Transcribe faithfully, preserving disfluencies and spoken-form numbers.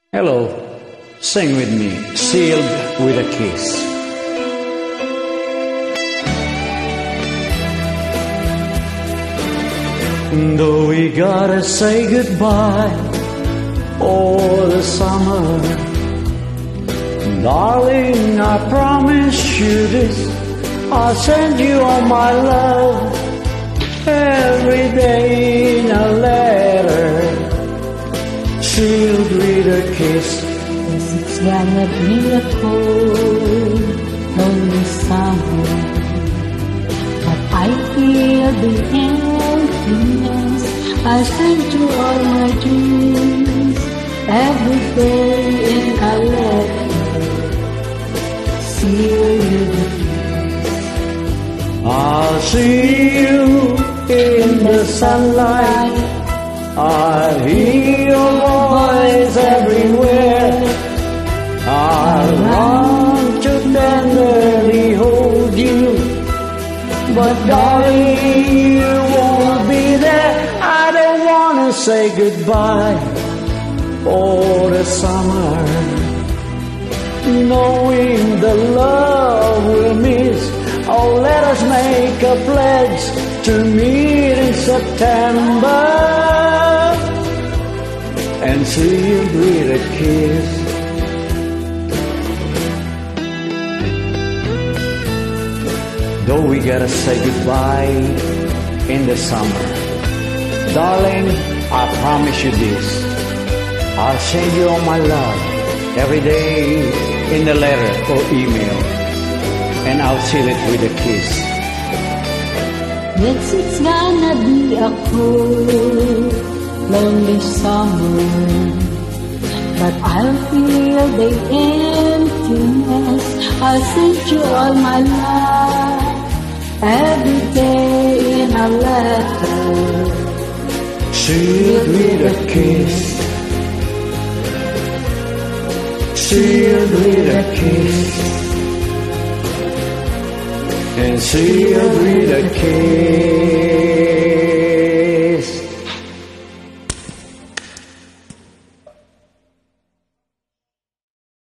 Hello, sing with me, Sealed with a Kiss. Though we gotta say goodbye for the summer, darling, I promise you this, I'll send you all my love every day in a letter, sealed with a kiss. Yes, it's gonna be a cold, lonely summer, but I feel the emptiness. I send you all my dreams every day in a letter, sealed with a kiss. I'll see you in the sunlight, I hear your voice everywhere. I want to tenderly hold you, but darling, you won't be there. I don't wanna say goodbye for the summer, knowing the love we'll miss. Oh, let us make a pledge to meet in September and sealed with a kiss. Though we gotta say goodbye in the summer, darling, I promise you this, I'll send you all my love every day in the letter or email, and I'll seal it with a kiss. Yes, it's gonna be a cold, lonely summer, but I'll feel the emptiness. I'll send you all my love every day in a letter, sealed with a kiss, sealed with a kiss, and sealed with a kiss.